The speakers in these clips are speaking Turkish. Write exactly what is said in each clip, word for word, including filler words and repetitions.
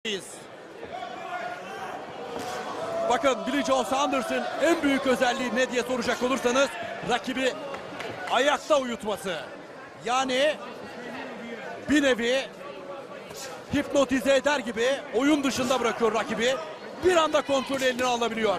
Bakın Billy Joe Saunders'ın en büyük özelliği ne diye soracak olursanız rakibi ayakta uyutması. Yani bir nevi hipnotize eder gibi oyun dışında bırakıyor rakibi. Bir anda kontrolü eline alabiliyor.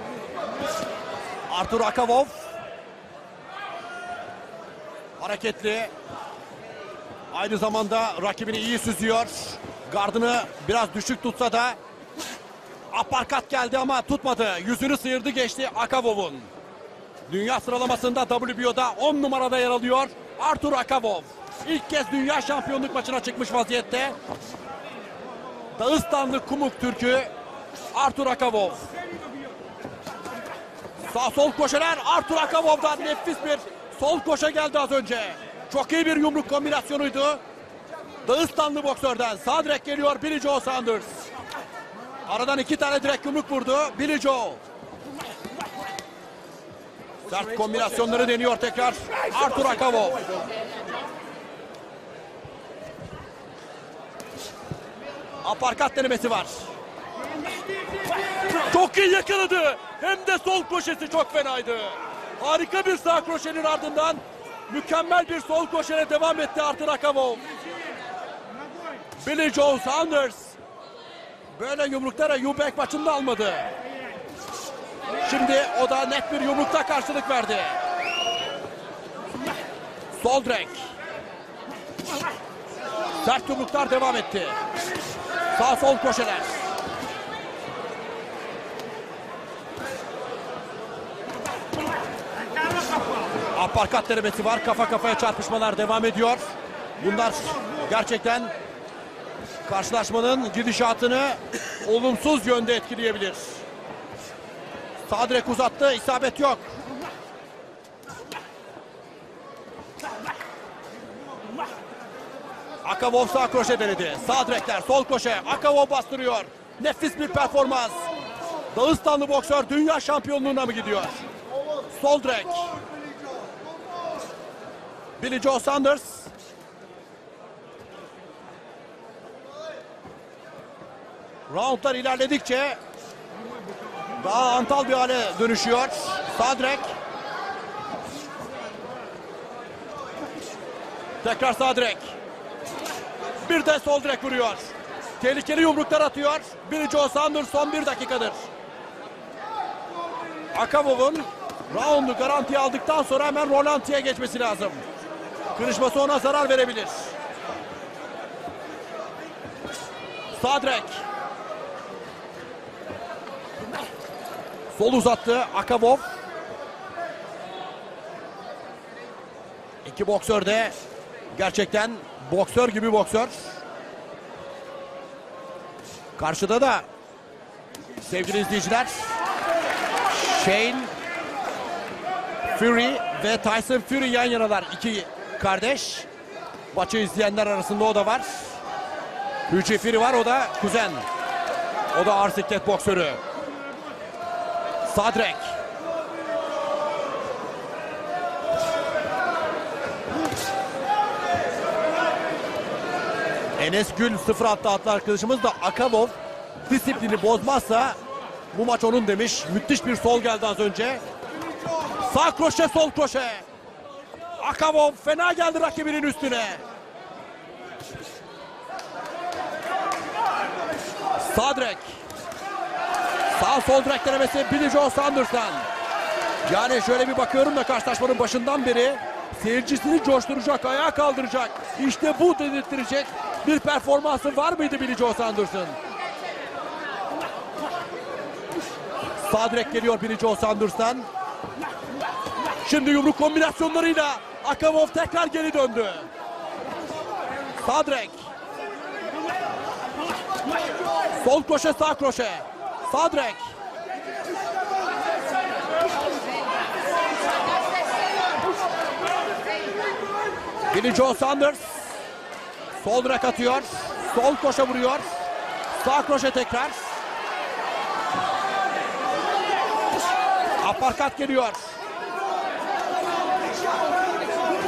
Artur Akavov hareketli. Aynı zamanda rakibini iyi süzüyor. Gardını biraz düşük tutsa da aparkat geldi ama tutmadı. Yüzünü sıyırdı geçti Akavov'un. Dünya sıralamasında W B O'da on numarada yer alıyor Artur Akavov. İlk kez dünya şampiyonluk maçına çıkmış vaziyette. Dağıstanlı Kumuk Türk'ü Artur Akavov. Sağ sol koşular Artur Akavov'dan nefis bir sol koşa geldi az önce. Çok iyi bir yumruk kombinasyonuydu. Dağıstanlı boksörden sağ direk geliyor Billy Joe Saunders. Aradan iki tane direkt yumruk vurdu Billy Joe. Sert kombinasyonları deniyor tekrar Artur Akavov. Aparkat denemesi var. Çok iyi yakaladı. Hem de sol kroşesi çok fenaydı. Harika bir sağ kroşenin ardından mükemmel bir sol kroşeyle devam etti Artur Akavov. Billy Joe Saunders böyle yumruklara Eubank maçında almadı. Şimdi o da net bir yumrukta karşılık verdi. Sol direk. Sert yumruklar devam etti. Sağ sol koşeler. Aparkat denemesi var. Kafa kafaya çarpışmalar devam ediyor. Bunlar gerçekten karşılaşmanın gidişatını olumsuz yönde etkileyebilir. Sağ direk uzattı. İsabet yok. Akavov sağ kroşe denedi. Sağ direkler, sol kroşe. Akavov bastırıyor. Nefis bir performans. Dağıstanlı boksör dünya şampiyonluğuna mı gidiyor? Sol direk. Billy Joe Saunders. Roundlar ilerledikçe daha antal bir hale dönüşüyor. Sağ direk. Tekrar sağ direk. Bir de sol direk vuruyor. Tehlikeli yumruklar atıyor Billy Joe Saunders son bir dakikadır. Akavov'un roundu garantiye aldıktan sonra hemen rolantiye geçmesi lazım. Kırışması ona zarar verebilir. Sağ direk. Sol uzattı Akavov. İki boksör de gerçekten boksör gibi boksör. Karşıda da sevgili izleyiciler Shane Fury ve Tyson Fury yan yanalar. İki kardeş. Maçı izleyenler arasında o da var. Fuji Fury var, o da kuzen. O da ağır siklet boksörü. Sağ direk. Enes Gül sıfır altı adlı arkadaşımız da Akavov disiplini bozmazsa bu maç onun demiş. Müthiş bir sol geldi az önce. Sağ kroşe, sol kroşe. Akavov fena geldi rakibinin üstüne. Sağ direk. Sağ sol direk denemesi Billy Joe Saunders'tan. Yani şöyle bir bakıyorum da karşılaşmanın başından beri seyircisini coşturacak, ayağa kaldıracak, İşte bu dedirttirecek bir performansı var mıydı Billy Joe Saunders'ın? Sağ direk geliyor Billy Joe Saunders'tan. Şimdi yumruk kombinasyonlarıyla Akavov tekrar geri döndü. Sağ direk. Sol kroşe, sağ kroşe. Sağ direk. Billy Joe Saunders sol direk atıyor. Sol kroşe vuruyor. Sağ kroşe tekrar. Aparkat geliyor.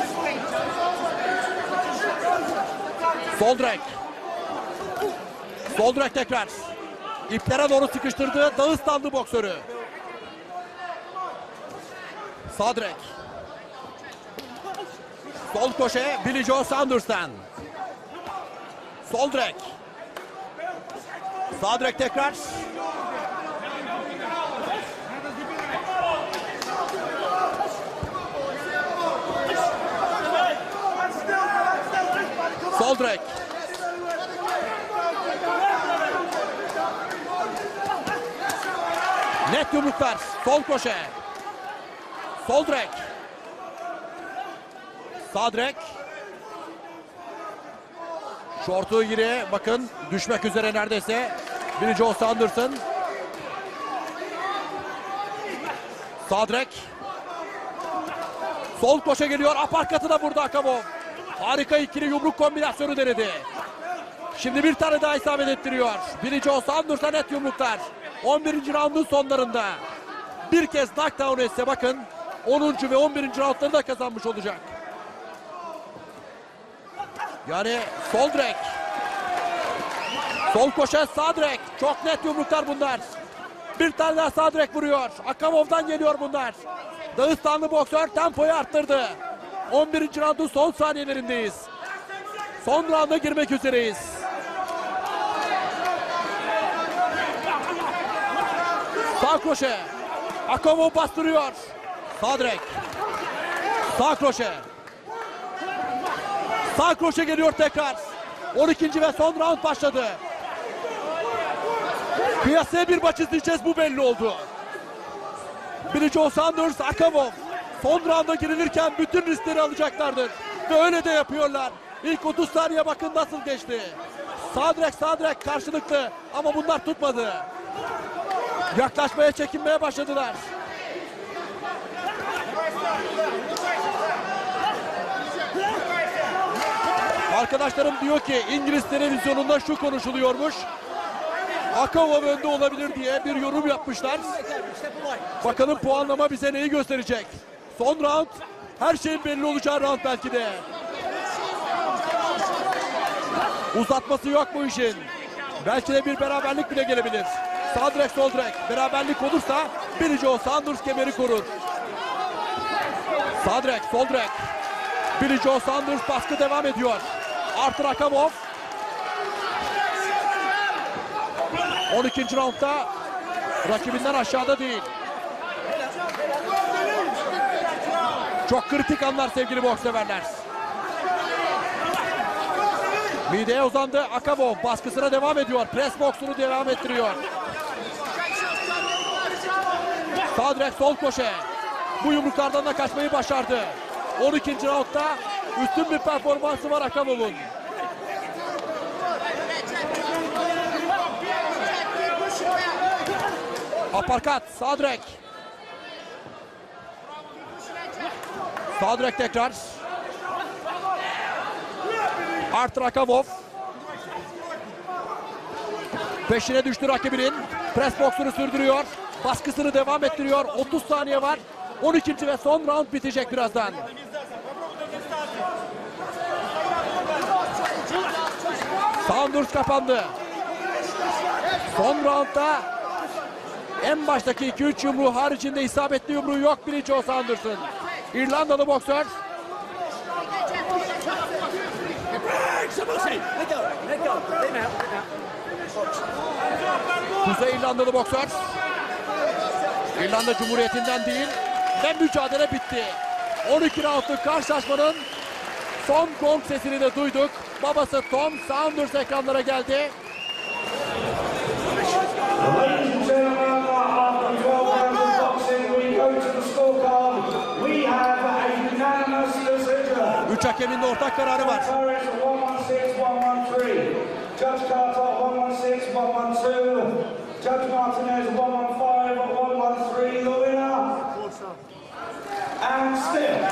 Sol direk. Sol direkt tekrar. İplere doğru sıkıştırdı Dağıstanlı boksörü. Sağ direk. Sol koşe Billy Joe Saunders'tan. Sol direk. Sağ direk tekrar. Sol direk. Net yumruklar. Sol koşe. Sol direk. Sağ direk. Şortu yine bakın düşmek üzere neredeyse. Billy Joe Saunders'ın. Sağ direk. Sol koşe geliyor. Aparkatı da vurdu Akavov. Harika ikili yumruk kombinasyonu denedi. Şimdi bir tane daha isabet ettiriyor. Billy Joe Saunders'a net yumruklar. on birinci raundun sonlarında. Bir kez knockdown etse bakın onuncu ve on birinci roundları da kazanmış olacak. Yani sol direk. Sol koşe sağ direk. Çok net yumruklar bunlar. Bir tane daha sağ direk vuruyor. Akavov'dan geliyor bunlar. Dağıstanlı boksör tempoyu arttırdı. on birinci roundun son saniyelerindeyiz. Son rounda girmek üzereyiz. Sağ kroşe. Akavov bastırıyor. Sağ direk. Sağ kroşe. Sağ kroşe geliyor tekrar. on ikinci ve son round başladı. Kıyasaya bir maç izleyeceğiz, bu belli oldu. Billy Joe Saunders, Akavov. Son rounda girilirken bütün riskleri alacaklardır. Ve öyle de yapıyorlar. İlk otuz saniye bakın nasıl geçti. Sağ direk sağ direk karşılıklı ama bunlar tutmadı. Yaklaşmaya çekinmeye başladılar. Arkadaşlarım diyor ki İngiliz televizyonunda şu konuşuluyormuş. Akavov önde olabilir diye bir yorum yapmışlar. Bakalım puanlama bize neyi gösterecek. Son round her şeyin belli olacağı round belki de. Uzatması yok bu işin. Belki de bir beraberlik bile gelebilir. Sağ direk sol direk. Beraberlik olursa Billy Joe Saunders kemeri korur. Sağ direk sol direk. Billy Joe Saunders baskı devam ediyor. Artur Akavov. on ikinci roundda rakibinden aşağıda değil. Çok kritik anlar sevgili boks severler. Mideye uzandı Akavov. Baskısına devam ediyor. Pres boksunu devam ettiriyor. Sağ direk sol koşe. Bu yumruklardan da kaçmayı başardı. on ikinci roundda üstün bir performansı var Akavov'un. Aparkat sağ direk. Sağ direk tekrar. Artur Akavov. Peşine düştü rakibinin. Pres boksunu sürdürüyor. Baskısını devam ettiriyor. otuz saniye var. on ikinci ve son round bitecek birazdan. Saunders kapandı. Son roundda en baştaki iki üç yumruğu haricinde isabetli yumruğu yok Billy Joe Saunders'ın. İrlandalı boksör. Kuzey İrlandalı boksör. İrlanda Cumhuriyeti'nden değil ve mücadele bitti. on iki roundluk karşılaşmanın son gong sesini de duyduk. Babası Tom Saunders ekranlara geldi. Üç hakemin de ortak kararı var. Judge Carter one one six, one one two. Judge Martinez one one five, one one three. The winner. And still.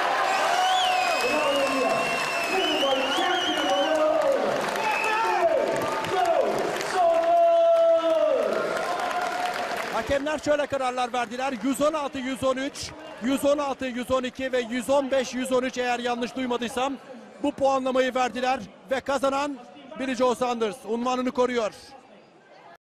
Hakemler şöyle kararlar verdiler. yüz on altı yüz on üç, yüz on altı yüz on iki ve yüz on beş yüz on üç eğer yanlış duymadıysam bu puanlamayı verdiler ve kazanan Billy Joe Saunders unvanını koruyor.